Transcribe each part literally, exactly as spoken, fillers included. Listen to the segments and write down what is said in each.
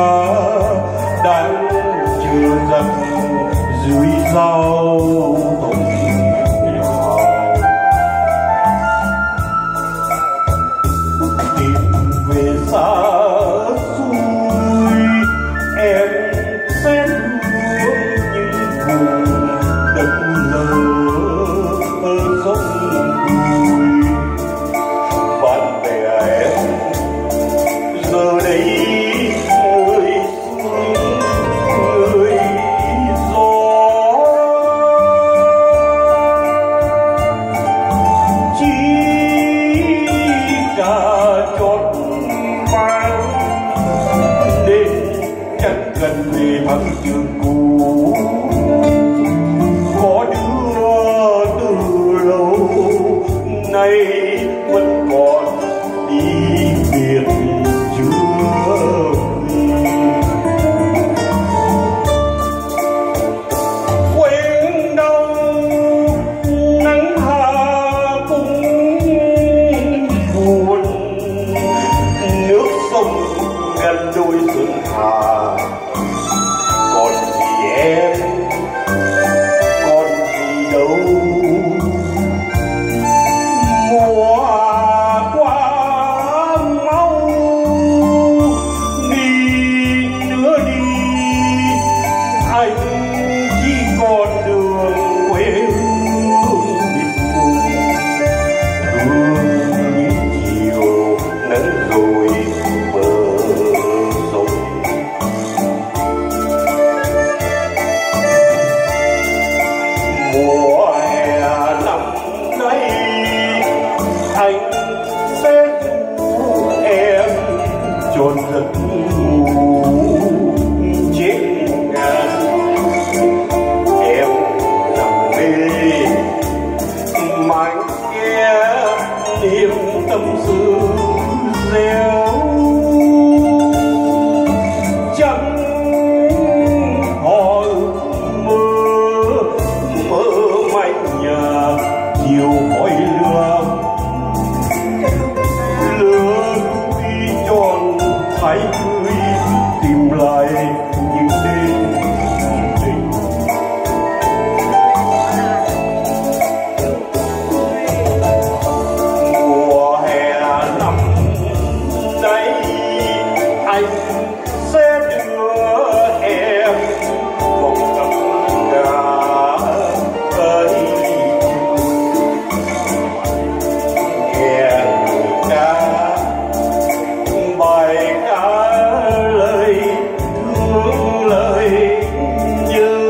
đang chờ dần dưới dao tùng hào. Tìm về xa xôi em sẽ hướng những vùng đất lờ sông bụi. Bạn bè em giờ đây người sương người gió, chỉ cả chót vàng nên chẳng cần về thăm trường cũ. Có đứa từ lâu nay vẫn còn đi biệt chưa quên đâu nắng hà cũng buồn. Nước sông gần đôi xuân hà còn gì em còn gì đâu. Mùa qua mau đi nữa đi, anh chỉ còn đường quê hương biệt vùng. Hương những chiều nắng rồi bờ sông. Mùa hè năm nay anh sẽ ru em tròn giấc ngủ trên ngàn. Em nằm mê mãi nghe niềm tâm sự reo. Chẳng hỏi mơ mơ manh nhà chiều hỏi lừa lừa đi tròn thái tươi tìm lại những đêm tình. Mùa hè năm nay anh sẽ đưa em một cặp gà ấy. Nghe người ca bài ca lời thương lời nhớ.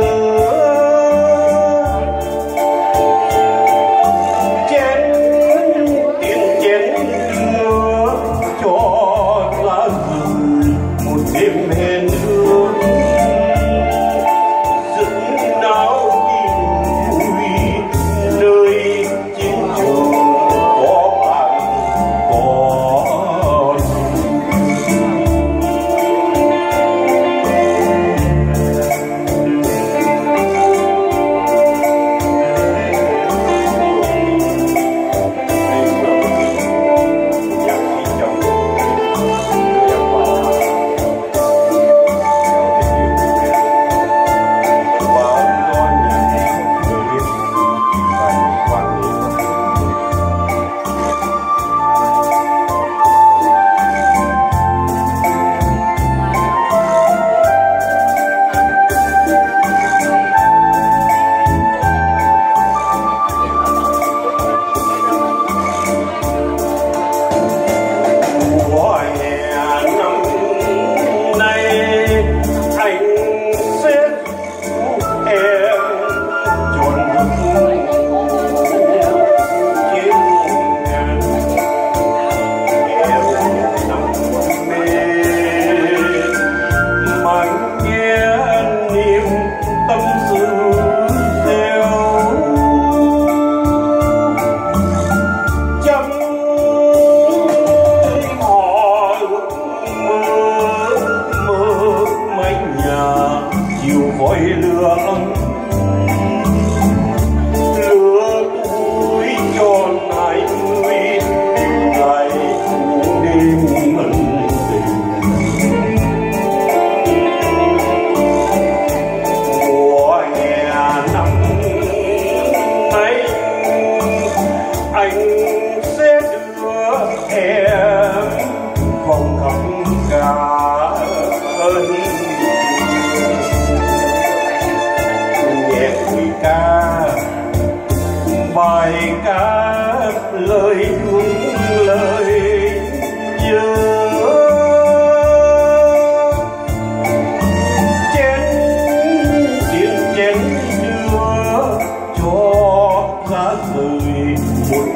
Chén tiền chén đưa cho lá rừng một đêm hẹn hương. Dựng náo tin vui nơi chiến trường có bạn có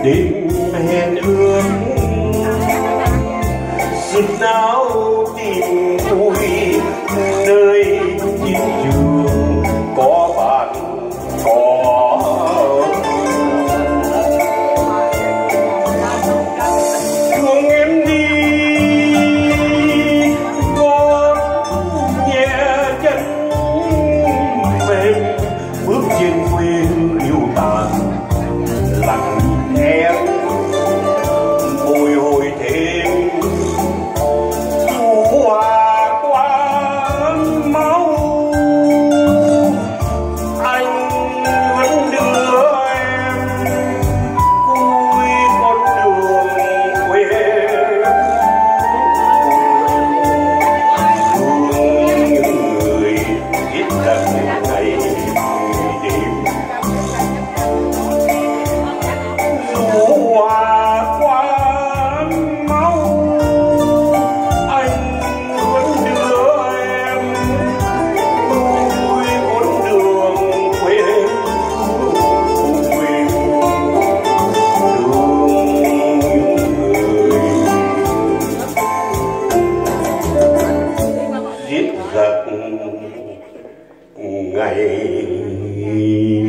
đêm hẹn ước rực náo tìm vui nơi chiến trường có bạn có thương em đi có nhẹ chân mềm bước trên quê hương yêu tàn lặng em bồi hồi thêm dù hòa qua máu anh vẫn đưa em cuối con đường quê thương những người ít cần ngày đêm dù hòa qua máu anh vẫn đưa em cuối con đường quê quê thương người giết giặc ngày